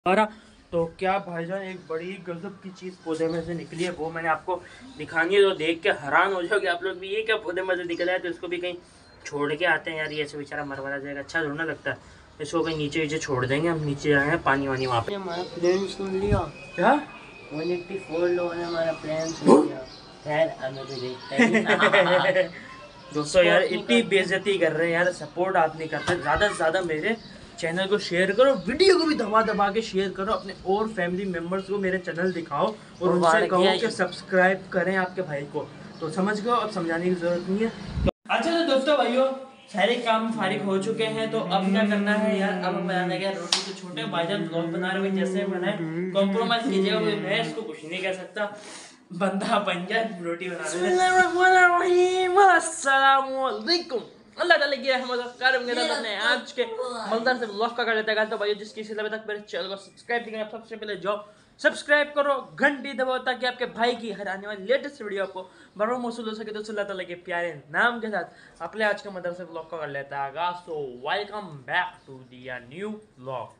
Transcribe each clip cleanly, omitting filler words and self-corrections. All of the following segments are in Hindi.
हमारा तो क्या भाईजान एक बड़ी गजब की चीज़ पौधे में से निकली है, वो मैंने आपको दिखानी है। तो देख के हैरान हो जाओगे आप लोग भी, ये क्या पौधे में से निकला है। तो इसको भी कहीं छोड़ के आते हैं यार, ये ऐसे बेचारा मरवा जाएगा, अच्छा थोड़ा ना लगता है। इसको कहीं नीचे नीचे छोड़ देंगे, हम नीचे आए हैं पानी वानी वहाँ पे। हमारा प्लान सुन लिया क्या 184 लोगों ने हमारा प्लान सुन लिया। खैर हमें तो देखता ही दोस्तों यार इतनी बेइज्जती कर रहे हैं यार, सपोर्ट आप नहीं करते। ज़्यादा से ज़्यादा मेरे चैनल को शेयर करो, वीडियो को भी दबा दबा के शेयर करो, अपने और फैमिली मेम्बर्स को मेरे चैनल दिखाओ और उनसे कहो कि सब्सक्राइब करें आपके भाई को। तो समझ गए, अब समझाने की जरूरत नहीं है। तो अच्छा तो दोस्तों भाइयों, सारे काम फारिग हो चुके हैं। तो अब क्या करना है यार, अब बनाना है रोटी। तो छोटे भाईजान ब्लॉग बना रहे हैं, जैसे बनाए कॉम्प्रोमाइज कीजिएगा, मैं इसको कुछ नहीं कह सकता, बंदा बन गया रोटी बना रहे हैं। अस्सलामुअलैकुम, अल्लाह ताला की रहमत करम के साथ अपने आज के मलदार से ब्लॉग का कर लेते हैं। तो भाई जिसकी अभी तक मेरे चैनल को सब्सक्राइब नहीं किया, सबसे पहले जाओ सब्सक्राइब करो, घंटी दबाओ, ताकि आपके भाई की हर आने वाली लेटेस्ट वीडियो आपको बरों मौसूल हो सके। तो अल्लाह ताला के प्यारे नाम के साथ अपने आज के मदरसे ब्लॉग का कर लेता है आगाज। So welcome back to the new blog.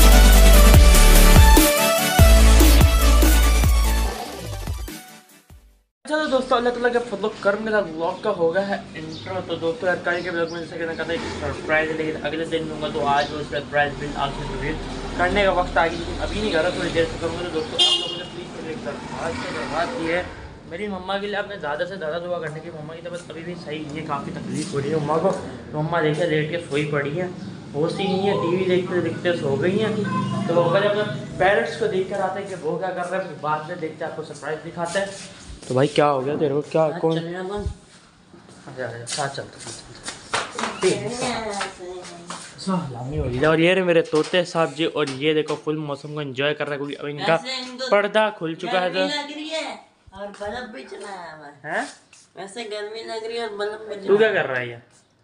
चलो दोस्तों, अल्लाह ताला के फजल करम के साथ व्लॉग का हो गया है इंट्रो। तो दोस्तों यार कल के ब्लॉग में जैसे कहना कहता है कि सरप्राइज है, लेकिन अगले दिन दूंगा। तो आज वो सरप्राइज बिल आगे रिवील करने का वक्त आ गया, लेकिन अभी नहीं कर रहा, थोड़ी देर से करूँगा। तो दोस्तों आप लोगों ने प्लीज़ एक दरख्वास्त से दरख्वास्त की है मेरी मम्मा के लिए, आपने ज़्यादा से ज़्यादा दुआ करने की। मम्मा की तबीयत अभी भी सही नहीं है, काफ़ी तकलीफ हो रही है मम्मा को। तो मम्मा देखिए लेट के सोई पड़ी है, होश ही नहीं है, टीवी देखते देखते सो गई हैं। तो अगर अपने पेरेंट्स को देख कर आते हैं कि वो क्या कर रहे हैं, फिर बाद में देखते आपको सरप्राइज दिखाते हैं। तो भाई क्या हो गया तेरे को, क्या कौन साथ चलते और ये रहे मेरे तोते साहब जी, और ये देखो फुल मौसम को एंजॉय कर रहा है, क्योंकि अब इनका पर्दा खुल चुका है। तो और बल्ब भी चलाया है, वैसे गर्मी लग रही है और बल्ब भी। तू क्या कर रहा है ये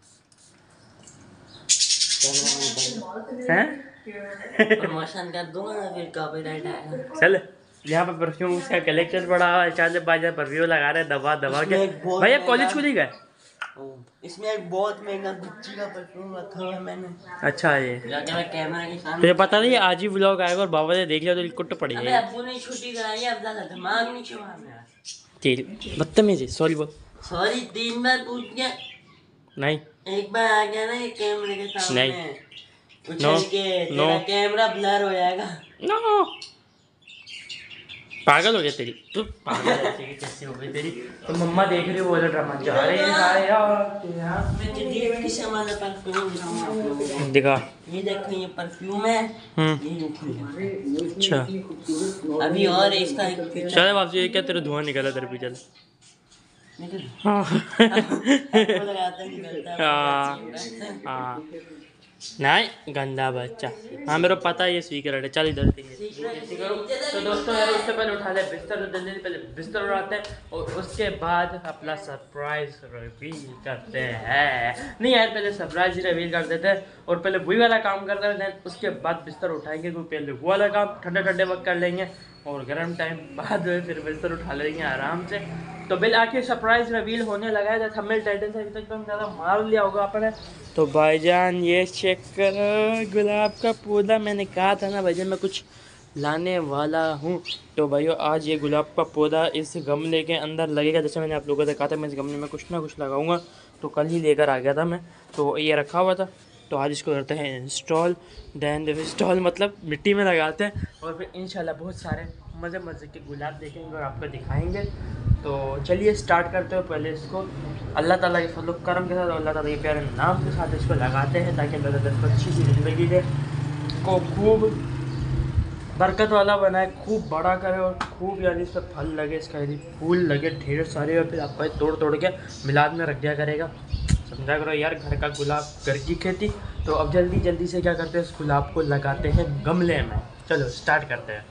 प्रमोशन कर दूंगा ना, फिर कॉपीराइट आएगा। चल यहाँ पे परफ्यूम का कलेक्शन पड़ा हुआ है, चार बाजार परफ्यूम लगा रहे हैं दबा दबा के। भैया कॉलेज खुली गए, इसमें एक बहुत महंगा गुच्ची का परफ्यूम रखा हुआ है मैंने। अच्छा ये जाके मैं कैमरा के सामने। तुझे पता नहीं आज ही व्लॉग आएगा और बाबा ने देख लिया तो कुट पड़ी है। अबू ने छुट्टी कराई है, अब ज्यादा दिमाग नहीं चलाना। तेरी बदतमीजी, सॉरी बोल। सॉरी 3 बार पूछ गया, नहीं एक बार आ गया ना ये कैमरे के सामने, नहीं उछल के तेरा कैमरा ब्लर हो जाएगा। नो पागल हो गया तेरी, तू पागल ऐसे कैसे हो गई तेरी। तो मम्मा देख रही हो, वो ड्रामा जा रहे हैं सारे यार। मैं जल्दी किस वाला परफ्यूम दिखाऊं आप लोगों को। दिखा, ये देखो ये परफ्यूम है, ये यूफी। अच्छा अभी और इसका एक फीचर। चल वापस, ये क्या तेरा धुआं निकला तेरे पीछे। हाँ हाँ नहीं गंदा बच्चा, हाँ मेरे को पता है ये सीक्रेट है। चल इधर तो दोस्तों यार उससे पहले उठा ले बिस्तर, तो जल्दी पहले बिस्तर उठाते हैं और उसके बाद अपना सरप्राइज रिवील करते हैं। नहीं यार पहले सरप्राइज रिवील कर देते हैं और पहले वही वाला काम करते हैं, उसके बाद बिस्तर उठाएंगे। क्योंकि पहले वो वाला काम ठंडे ठंडे वक्त कर लेंगे और गर्म टाइम बाद में फिर बिस्तर उठा लेंगे आराम से। तो बिल आखिर सरप्राइज रिवील होने लगा है, थंबनेल टाइटल से अभी तक तो ज़्यादा मार लिया होगा आपने। तो भाईजान ये चेक करो, गुलाब का पौधा, मैंने कहा था ना भाईजान मैं कुछ लाने वाला हूँ। तो भाइयों आज ये गुलाब का पौधा इस गमले के अंदर लगेगा, जैसे मैंने आप लोगों से कहा था मैं इस गमले में कुछ ना कुछ लगाऊंगा। तो कल ही लेकर आ गया था मैं, तो ये रखा हुआ था। तो आज इसको करते हैं इंस्टॉल, देन इंस्टॉल मतलब मिट्टी में लगाते हैं और फिर इंशाल्लाह बहुत सारे मज़े मज़े के गुलाब देखेंगे और आपको दिखाएंगे। तो चलिए स्टार्ट करते हो। पहले इसको अल्लाह ताला के फजल करम के साथ और अल्लाह ताला के प्यारे नाम के साथ इसको लगाते हैं, ताकि अल्लाह ताला इसको अच्छी सी ज़िंदगी दे, को खूब बरकत वाला बनाए, खूब बड़ा करे और खूब यानी इस पर फल लगे, इसका यदि फूल लगे ढेर सारे, और फिर आपको तोड़ तोड़ के मिलाद में रख दिया करेगा। समझा करो यार, घर का गुलाब घर की खेती। तो अब जल्दी जल्दी से क्या करते हैं, इस गुलाब को लगाते हैं गमले में। चलो स्टार्ट करते हैं।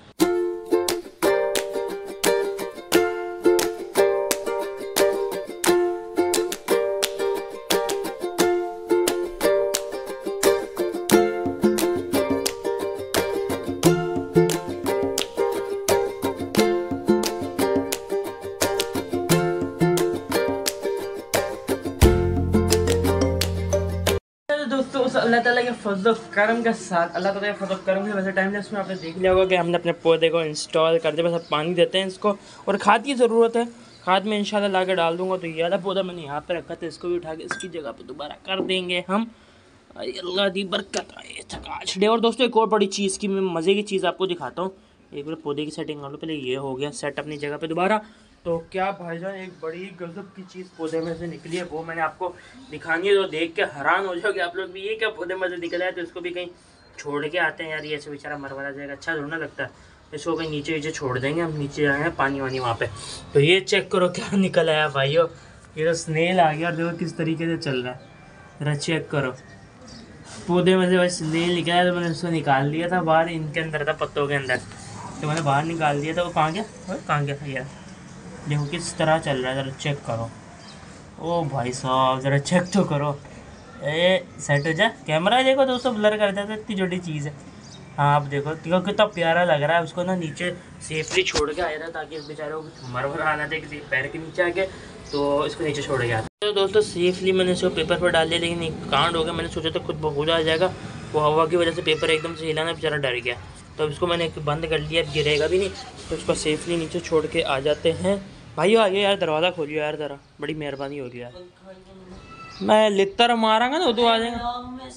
दोस्तों उस अल्लाह ताला के फजल करम के साथ अल्लाह ताला के फजल करम के वैसे टाइम लैप्स में आपने देख लिया होगा कि हमने अपने पौधे को इंस्टॉल कर दिया। बस अब पानी देते हैं इसको और खाद की ज़रूरत है। खाद में इंशाल्लाह ला के डाल दूँगा। तो ये वाला पौधा मैंने यहाँ पे रखा था, इसको भी उठा के इसकी जगह पे दोबारा कर देंगे हम। अल्लाह दी बरकत आए चकाच डे। और दोस्तों एक और बड़ी चीज़ की मैं मज़े की चीज़ आपको दिखाता हूँ। एक बार पौधे की सेटिंग कर लो। पहले ये हो गया सेट अपनी जगह पे दोबारा। तो क्या भाईजान एक बड़ी गजब की चीज़ पौधे में से निकली है, वो मैंने आपको दिखानी है। तो देख के हैरान हो जाओगे आप लोग भी, ये क्या पौधे में से निकला है। तो इसको भी कहीं छोड़ के आते हैं यार, ये ऐसे बेचारा मरवा जाएगा, अच्छा थोड़ा ना लगता है। इसको कहीं नीचे नीचे छोड़ देंगे हम, नीचे आए हैं पानी वानी वहाँ पे। तो ये चेक करो क्या निकल आया भाइयों, ये तो स्नेल आ गया। और देखो किस तरीके से चल रहा है, जरा चेक करो। पौधे में से बस स्नेल निकला है, तो मैंने उसको निकाल लिया था बाहर, इनके अंदर था पत्तों के अंदर, तो मैंने बाहर निकाल दिया था। वो कहाँ गया, कहाँ गया था यार, देखो किस तरह चल रहा है, ज़रा चेक करो। ओ भाई साहब ज़रा चेक तो करो। ए सेट हो जा, कैमरा देखो दोस्तों ब्लर कर देता है, इतनी छोटी चीज़ है। हाँ आप देखो कितना प्यारा लग रहा है। उसको ना नीचे सेफली छोड़ के आया था, ताकि इस बेचारे को मर आना था किसी पैर के नीचे आके, तो इसको नीचे छोड़ गया था। तो दोस्तों सेफली मैंने इसको पेपर पर डाल दिया, लेकिन एक कांड हो गया। मैंने सोचा था खुद बहुत आ जाएगा, वो हवा की वजह से पेपर एकदम से हिलाना, बेचारा डर गया। तो अब इसको मैंने बंद कर लिया, गिरेगा भी नहीं। तो इसको सेफली नीचे छोड़ के आ जाते हैं। भाइयों आगे यार दरवाज़ा खोलियो यार ज़रा, बड़ी मेहरबानी होगी यार। मैं लितर मारांगा ना तो आ जाएगा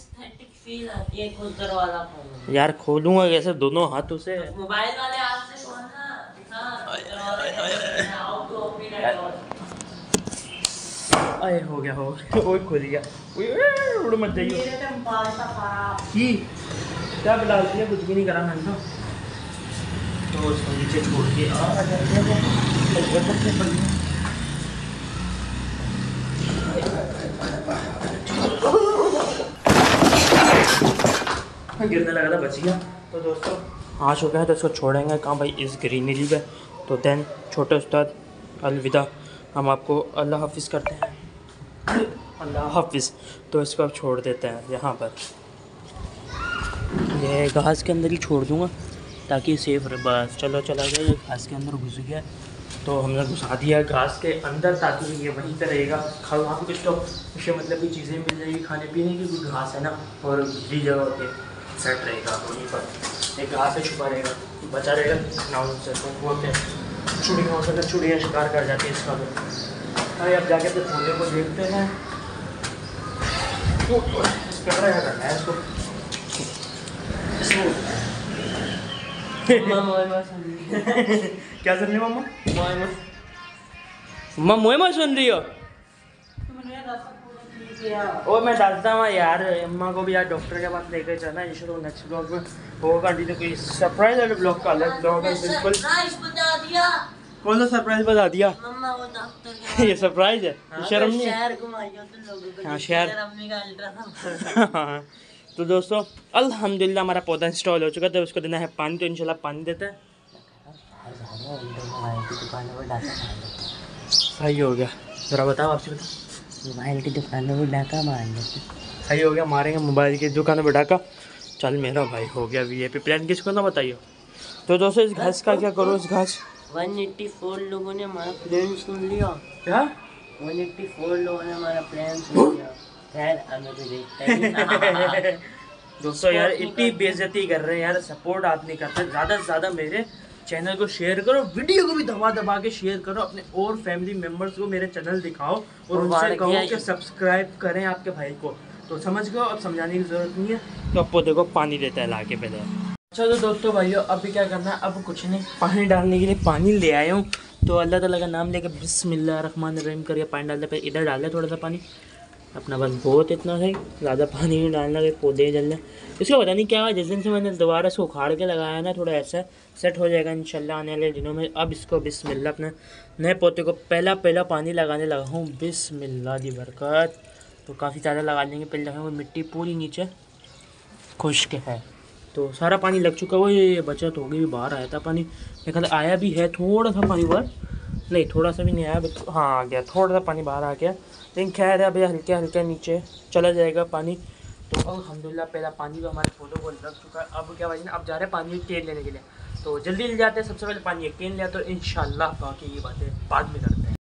यार। खोलूंगा कैसे, दोनों हाथों से। मोबाइल वाले हाथ से खोलना। अरे हो गया वो खुल गया। उड़ मत जाइए की क्या डाल दिया, कुछ भी नहीं करा मैंने तो उसको नीचे छोड़ के आ जाएगा। गिरने लगा था, बच गया। तो दोस्तों आ चुका है, तो इसको छोड़ेंगे कहाँ भाई, इस ग्रीनरी पे। तो देन छोटे उस्ताद अलविदा, हम आपको अल्लाह हाफिज़ करते हैं, अल्लाह हाफिज़। तो इसको अब छोड़ देते हैं यहाँ पर, ये घास के अंदर ही छोड़ दूँगा ताकि सेफ रहे। बस चलो चला गया, ये घास के अंदर घुस गया। तो हमने घुसा दिया घास के अंदर, ताकि ये वहीं पर रहेगा। वहाँ पर कुछ तो इसके मतलब की चीज़ें मिल जाएगी खाने पीने की, कुछ घास है ना, और दूसरी जगह पे सेट रहेगा वहीं पर। एक घास से छुपा रहेगा, बचा रहेगा ना उनसे। तो वो क्या चुड़ियाँ हो सकता है, चुड़ियाँ शिकार कर जाती है इसका। तो अरे अब जाके तो फूले को देखते हैं, क्या करना है इसको। क्या सुन रही हो मम्मा? मम्मा मोए सुन रही हो? ओ मैं डालता हूँ यार, अम्मा को भी यार डॉक्टर के पास लेकर जाना है। तो नेक्स्ट ब्लॉग में होगा कंटिन्यू, कोई सरप्राइज वाले ब्लॉग का अलग ब्लॉग है बिल्कुल। कौन सा सरप्राइज बता दिया? मम्मा वो डॉक्टर ये सरप्राइज है, शर्म नहीं है? शहर घुमाइयो तो लोगों को। हाँ शहर। अम्मी का अल्ट्रासाउंड। तो दोस्तों अल्हम्दुलिल्लाह हमारा पौधा इंस्टॉल हो चुका है। तो उसको देना है पानी, तो इंशाल्लाह पानी देते हैं। सही हो गया, ज़रा बताओ आपसे बताओ। मोबाइल की दुकानों में डाका मार लेते। सही हो गया, मारेंगे मोबाइल की दुकान पर डाका। चल मेरा भाई हो गया वीआईपी प्लान, किसको ना बताइए। तो दोस्तों इस घास का क्या करो, इस घास 184 लोगों ने हमारा प्लान सुन लिया। क्या 184 लोगों ने हमारा प्लान सुन लिया। खैर हमें तो देखता ही दोस्तों यार इतनी बेइज्जती कर रहे हैं यार, सपोर्ट आप नहीं करते। ज़्यादा से ज़्यादा मेरे चैनल को शेयर करो, वीडियो को भी दबा दबा के शेयर करो, अपने और फैमिली मेम्बर्स को मेरे चैनल दिखाओ और उनसे कहो कि सब्सक्राइब करें आपके भाई को। तो समझ गए, अब समझाने की ज़रूरत नहीं है। तो अब पौधे को पानी देता है ला के पहले। अच्छा तो दोस्तों भाइयों अभी क्या करना है, अब कुछ नहीं, पानी डालने के लिए पानी ले आया हूँ। तो अल्लाह ताला का नाम लेकर बिस्मिल्लाहिर्रहमानिर्रहीम करके पानी डालते, फिर इधर डाल दे थोड़ा सा पानी अपना, बस बहुत इतना है, ज़्यादा पानी नहीं डालना कि पौधे जल जाए। इसको पता नहीं क्या, जिस दिन से मैंने दोबारा इसको उखाड़ के लगाया ना, थोड़ा ऐसा सेट हो जाएगा इंशाल्लाह आने वाले दिनों में। अब इसको बिस्मिल्लाह अपने नए पौधे को पहला पानी लगाने लगा हूँ, बिस्मिल्लाह दी बरकत। तो काफ़ी ज़्यादा लगा लेंगे, पहले लगाएंगे, मिट्टी पूरी नीचे खुश्क है। तो सारा पानी लग चुका है, ये बचत हो गई, बाहर आया था पानी, मेरे ख्याल आया भी है थोड़ा सा पानी बाहर, नहीं थोड़ा सा भी नहीं आया, हाँ आ गया, थोड़ा सा पानी बाहर आ गया। लेकिन खैर है अभी हल्के हल्के नीचे चला जाएगा पानी। तो अल्हम्दुलिल्लाह पहला पानी तो हमारे पौधों को लग चुका है। अब क्या भाई, अब जा रहे हैं पानी एक केन लेने के लिए। तो जल्दी ले जाते हैं, सबसे पहले पानी एक केन लिया, तो इंशाल्लाह बाकी ये बातें बाद में करते हैं।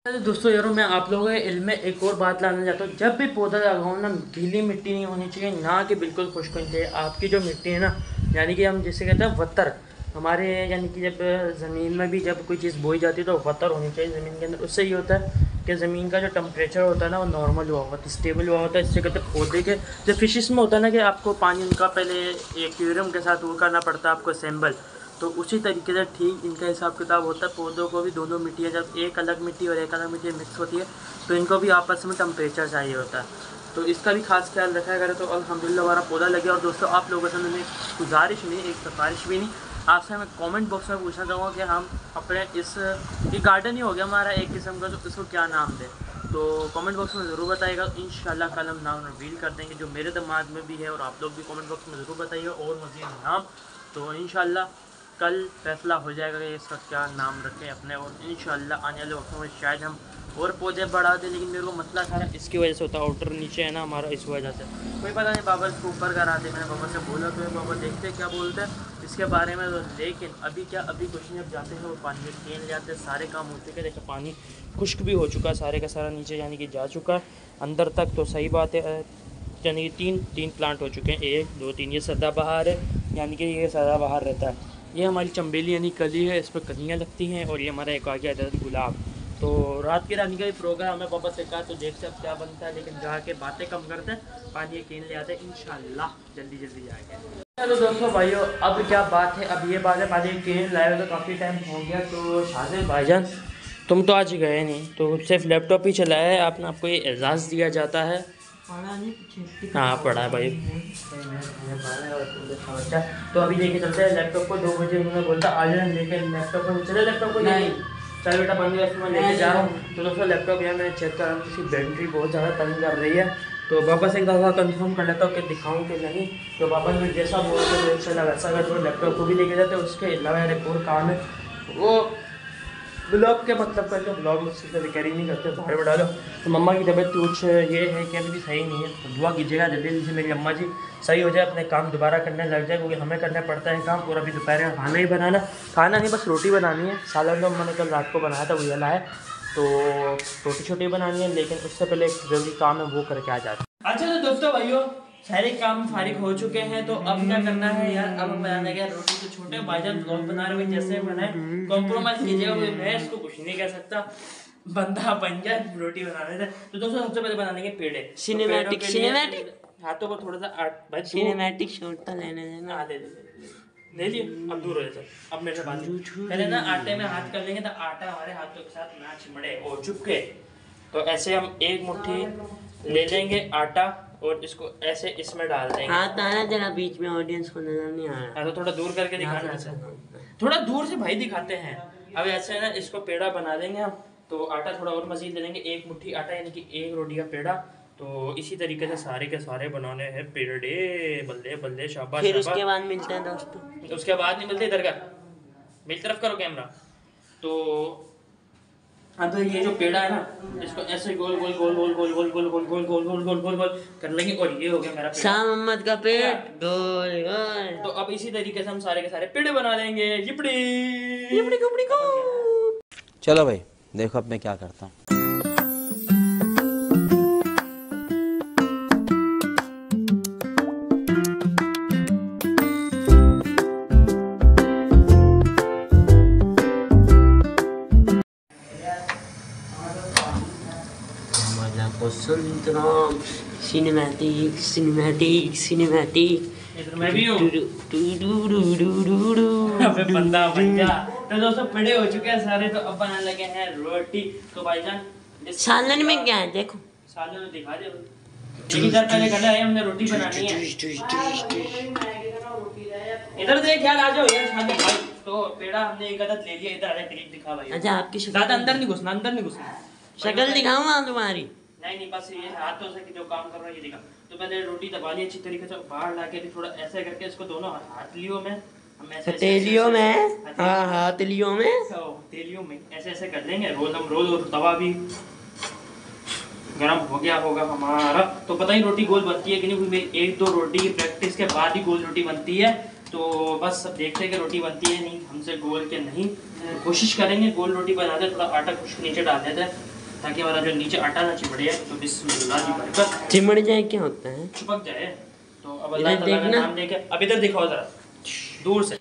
दोस्तों यारों, मैं आप लोगों के इल्म में एक और बात लाना चाहता हूँ। जब भी पौधा लगाओ ना, गीली मिट्टी नहीं होनी चाहिए, ना कि बिल्कुल खुश्क होनी चाहिए। आपकी जो मिट्टी है ना, यानी कि हम जिसे कहते हैं वत्तर, हमारे यानी कि जब ज़मीन में भी जब कोई चीज़ बोई जाती है तो वत्तर होनी चाहिए ज़मीन के अंदर। उससे ये होता है कि ज़मीन का जो टेम्परेचर होता है ना, वो नॉर्मल हुआ होता है, स्टेबल हुआ होता है। इससे कहते हैं पौधे के जो फिशिस में होता है ना, कि आपको पानी उनका पहले एक्वेरियम के साथ वो करना पड़ता है आपको असेंबल, तो उसी तरीके से ठीक इनका हिसाब किताब होता है। पौधों को भी दोनों मिट्टियाँ, जब एक अलग मिट्टी और एक अलग मिट्टी मिक्स होती है तो इनको भी आपस में टेम्परेचर चाहिए होता है, तो इसका भी खास ख्याल रखा करें तो अल्हम्दुलिल्लाह हमारा पौधा लगे। और दोस्तों आप लोगों से मैंने गुजारिश नहीं, एक सिफारिश भी नहीं, आपसे मैं कमेंट बॉक्स में पूछना चाहूँगा कि हम अपने ये गार्डन ही हो गया हमारा एक किस्म का, तो इसको क्या नाम दें, तो कमेंट बॉक्स में ज़रूर बताइएगा। इंशाल्लाह कल हम नाम रिवील कर देंगे जो मेरे दिमाग में भी है, और आप लोग भी कमेंट बॉक्स में ज़रूर बताइएगा और मज़ीद नाम, तो इंशाल्लाह कल फैसला हो जाएगा कि इसका क्या नाम रखें अपने। और इंशाल्लाह आने वाले वक्तों में शायद हम और पौधे बढ़ा दें, लेकिन मेरे को मसला सारा इसकी वजह से होता है, आउटर नीचे है ना हमारा, इस वजह से कोई पता नहीं। बाबा इसको ऊपर करा दे, मैंने बाबा से बोला तो बाबा देखते क्या बोलते हैं इसके बारे में, तो लेकिन अभी क्या, अभी कुछ नहीं। अब जाते हैं वो पानी में केन ले आते हैं, सारे काम हो चुके हैं। देखो पानी खुश्क भी हो चुका है सारे का सारा, नीचे यानी कि जा चुका है अंदर तक, तो सही बात है। यानी कि तीन प्लांट हो चुके हैं, 1 2 3। ये सदाबहार है, यानी कि ये सदाबहार रहता है। ये हमारी चंबेली यानी कली है, इस पर कलियाँ लगती हैं। और ये हमारा एक आ गया इधर गुलाब। तो रात की रानी का भी प्रोग्राम है, पापा से कहा तो देखते अब क्या बनता है, लेकिन जाके बातें कम करते हैं, पानी केन ले आते हैं इंशाल्लाह जल्दी जल्दी जाके। चलो दोस्तों भाइयों, अब क्या बात है, अब ये बात है, पानी केन लाए हुए तो काफ़ी टाइम हो गया। तो शाजिल भाईजान तुम तो आज गए नहीं, तो सिर्फ लैपटॉप ही चलाया है आपने, आपको ये एजाज़ दिया जाता है। हाँ पढ़ा है भाई। तो अभी लेके चलते हैं लैपटॉप को, 2 बजे उन्होंने बोलता आ जाए लेके लैपटॉप को, चले लैपटॉप को नहीं चल बेटा बंद कर, मैं लेके जा रहा हूँ। तो दोस्तों लैपटॉप यहाँ मैंने चेक कर रहा हूँ, इसकी बैटरी बहुत ज़्यादा तंग कर रही है, तो पापा से एक दफ़ा कंफर्म कर लेता हूँ कि दिखाऊँ कि नहीं। तो पापा ने जैसा बोलते तो इंशाल्लाह वैसा अगर तो लैपटॉप को भी लेके जाते, उसके अलावा एक और काम है, वो ब्लॉग के मतलब कर लो, ब्लॉग उससे कर ही नहीं करते, बाहर बढ़ा लो। तो मम्मा की तबीयत कुछ ये है कि अभी भी सही नहीं है, तो दुआ कीजिएगा जल्दी जल्दी से मेरी अम्मा जी सही हो जाए, अपने काम दोबारा करने लग जाए, क्योंकि हमें करना पड़ता है काम। और अभी दोपहर में खाना ही बनाना, खाना नहीं बस रोटी बनानी है। सालन तो मैंने कल रात को बनाया था, वो ये लाया, तो रोटी छोटी बनानी है, लेकिन उससे पहले एक जरूरी काम है वो करके आ जाता है। अच्छा तो दोस्तों भाइयों, सारे काम फारिग हो चुके हैं, तो अब क्या करना है यार, अब हम बनाने गया रोटी। तो छोटे भाईजान ब्लॉग बना रहे हुए जैसे बनाए, कॉम्प्रोमाइज़ कीजिएगा, मैं इसको कुछ नहीं कह सकता, बंदा बन जाए रोटी बनाने से। तो दोस्तों सबसे पहले बना लेंगे पेड़े, सिनेमैटिक। हाथों को थोड़ा सा सिनेमैटिक शॉट तो लेने देना। ले लिए, अब दूर हो जाए, अब मेरे से बात पहले ना आटे में हाथ कर लेंगे तो आटा हमारे हाथों के साथ ना चिमड़े और चुपके। तो ऐसे हम एक मुट्ठी ले लेंगे आटा और इसको ऐसे इसमें डाल देंगे। हाथ आना जरा बीच में, ऑडियंस को नजर नहीं आ रहा। तो थोड़ा दूर करके दिखाना, थोड़ा दूर से भाई दिखाते हैं। अब ऐसे ना इसको पेड़ा बना देंगे हम, तो आटा थोड़ा और मजीद ले लेंगे, 1 मुट्ठी आटा यानी कि 1 रोटी का पेड़ा। तो इसी तरीके से सारे के सारे बनाने हैं पेड़े, बल्ले बल्ले शाबाश। फिर उसके बाद मिलते हैं दोस्तों, उसके बाद नहीं मिलते, इधर का मेरी तरफ करो कैमरा। तो अब ये जो पेड़ा है ना, इसको ऐसे गोल गोल गोल गोल गोल गोल गोल गोल गोल गोल गोल गोल गोल गोल कर लेंगे, और ये हो गया मेरा शाह मोहम्मद का पेट गोल गोल। तो अब इसी तरीके से हम सारे के सारे पेड़े बना लेंगे। yippity yippity को। चलो भाई देखो अब मैं क्या करता हूँ। सिनेमैटिक सिनेमैटिक सिनेमैटिक, मैं भी हूँ। अबे बंदा बन जा। तो दोस्तों पेड़े हो चुके हैं सारे, तो अब बनाने लगे हैं रोटी। तो भाईजान सालन में क्या है देखो, सालन में दिखा दे, इधर पहले करना है, हमने रोटी बनानी है। इधर देख यार, आ जाओ यार सामने भाई। तो पेड़ा हमने एक अदद ले लिया, इधर आ जा, दिखा भाई। अच्छा आपकी ज्यादा अंदर नहीं घुसना, अंदर नहीं घुसना। शक्ल दिखाऊंगा तुम्हारी, नहीं बस ये हाथों से जो काम कर रहा है ये दिखा। तो पहले रोटी दबा ली अच्छी तरीके से, बाहर लाके भी थोड़ा ऐसे करके इसको दोनों हाथलियों में हम ऐसे हथेलियों में, हाँ हथेलियों में, हथेलियों में ऐसे ऐसे कर लेंगे। रोल और तवा भी गरम हो गया होगा हमारा, तो पता ही रोटी गोल बनती है कि नहीं, क्योंकि 1-2 रोटी की प्रैक्टिस के बाद ही गोल रोटी बनती है। तो बस सब देखते हैं कि रोटी बनती है नहीं हमसे गोल के नहीं, कोशिश करेंगे गोल रोटी बनाते। थोड़ा आटा खुश्क नीचे डाल देते हैं, ताकि हमारा जो नीचे आटा ना चिपड़ जाए। तो बिस्मिल्लाह की बरकत। चिमड़ जाए क्या होता है? चिपक जाए तो अब अल्लाह ताला का नाम लेके अब इधर दिखाओ जरा दूर से।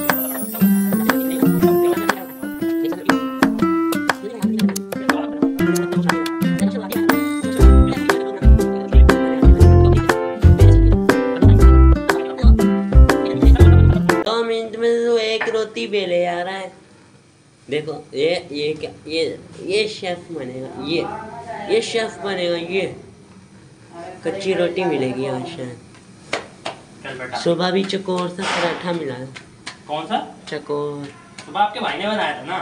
रोटी बेले आ रहा है। देखो ये क्या ये शेफ बनेगा, ये शेफ बनेगा। ये कच्ची रोटी मिलेगी आज शायद। सुबह भी चकोर सा पराठा मिला है। कौन सा चकोर? सुबह आपके भाई ने बनाया था ना।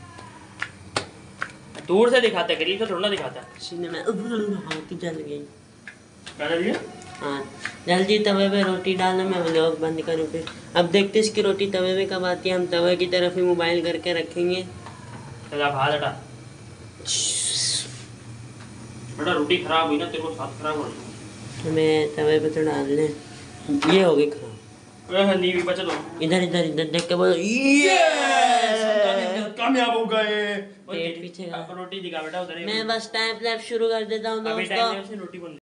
दूर से दिखाते, करीब से थोड़ा दिखाता। सीने में हाथ जल गई। क्या जल गया? हाँ जल्दी तवे पे रोटी डालना। मैं व्लॉग बंद करूँ फिर। अब देखते इसकी रोटी तवे पे कब आती है। हम तवे की तरफ ही मोबाइल करके रखेंगे। चला भात हटा बेटा, रोटी खराब हुई ना तेरे को साथ खराब हो रही। हमें तवे पे तो डाल लें। ये हो गई खराब। नहीं भी बचा दो। इधर इधर इधर देख के बोलो कामयाब हो गए। पेट पीछे का। रोटी दिखा बेटा उधर। मैं बस टाइम लैप शुरू कर देता हूँ दोस्तों। रोटी बन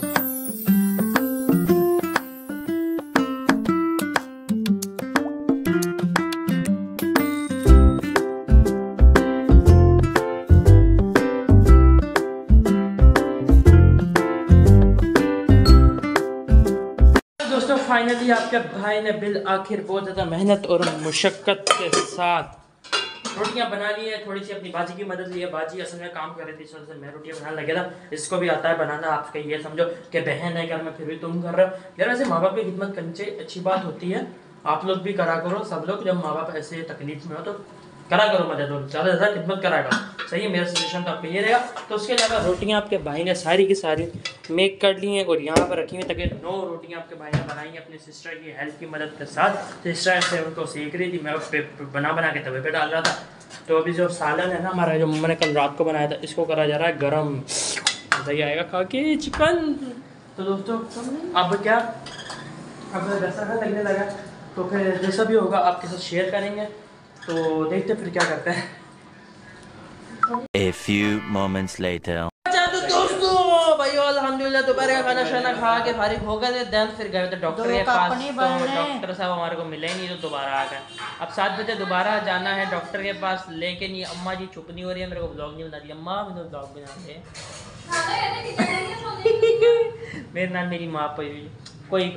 दोस्तों फाइनली आपके भाई ने बिल आखिर बहुत ज़्यादा मेहनत और मुशक्क़त के साथ रोटियां बना ली है। थोड़ी सी अपनी बाजी की मदद ली है। बाजी असल में काम कर रही थी, इस वजह से मैं रोटियां बनाने लगे था। इसको भी आता है बनाना। आप कहीं ये समझो कि बहन है घर में, फिर भी तुम कर रहे हो। यार वैसे माँ बाप की खिदमत करनी चाहिए, अच्छी बात होती है। आप लोग भी करा करो, सब लोग जब माँ बाप ऐसे तकलीफ में हो तो करा करो मदद, और ज़्यादा से ज़्यादा खिदमत करा करो। सही है, मेरा सजेशन तो आपको ये रहेगा। तो उसके अलावा रोटियां आपके भाई ने सारी की सारी मेक कर ली हैं और यहाँ पर रखी हुई, ताकि 9 रोटियां आपके भाई ने बनाई हैं अपनी सिस्टर की हेल्प की मदद के साथ। सिस्टर से उनको सीख रही थी, मैं उस पर बना के तवे पे डाल रहा था। तो अभी जो सालन है ना हमारा, जो मैंने कल रात को बनाया था, इसको करा जा रहा है गरम। सही आएगा खा के चिकन। तो दोस्तों अब क्या, अब रसा लगने लगा, तो फिर जैसा भी होगा आपके साथ शेयर करेंगे। तो देखते फिर क्या करते हैं। A few moments later. तो दोस्तों भाई अल्हम्दुलिल्लाह दोपहर का खाना शाना खा के फारिग हो गए थे। देन फिर गए थे डॉक्टर के पास। तो डॉक्टर साहब हमारे को मिले ही नहीं, तो दोबारा आ गए। अब 7 बजे दोबारा जाना है डॉक्टर के पास। लेकिन ये अम्मा जी चुप नहीं हो रही है, मेरे को ब्लॉग नहीं बना दिया। अम्मा मैंने ब्लॉग बना दे। मेरे नाम मेरी माँ पर कोई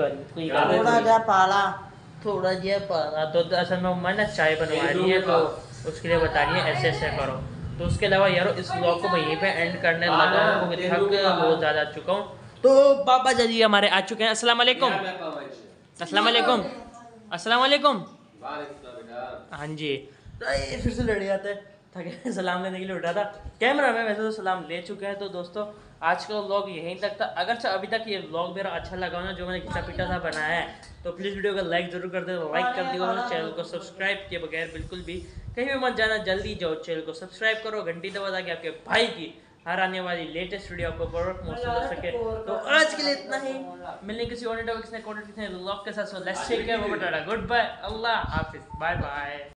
थोड़ा जा पाला। तो असल में अम्मा ने चाय बनवा रही है, तो उसके लिए बता रही है ऐसे ऐसे करो। तो उसके अलावा यार इस ब्लॉग को मैं यहीं पे एंड करने लगा हूँ, क्योंकि थक बहुत ज़्यादा चुका हूँ। तो पापा जी हमारे आ चुके हैं। अस्सलाम वालेकुम। अस्सलाम वालेकुम। अस्सलाम वालेकुम। हाँ जी। तो ये फिर से लड़ जाता है, थके सलाम लेने के लिए उठा था। कैमरा में वैसे तो सलाम ले चुके हैं। तो दोस्तों आज का व्लॉग यहीं तक था। अगर से अभी तक ये व्लॉग मेरा अच्छा लगा ना, जो मैंने घिसा पिटा सा बनाया है, तो प्लीज़ वीडियो को लाइक ज़रूर कर दे। लाइक कर दियो, चैनल को सब्सक्राइब किए बगैर बिल्कुल भी कहीं भी मत जाना। जल्दी जाओ चैनल को सब्सक्राइब करो, घंटी दबा ताकि आपके भाई की हर आने वाली लेटेस्ट वीडियो आपको बरोबर मौसम हो सके। तो आज के लिए इतना ही। मिलने किसी और व्लॉग के साथ। Let's take care, good bye, Allah हाफिज़, बाय बाय।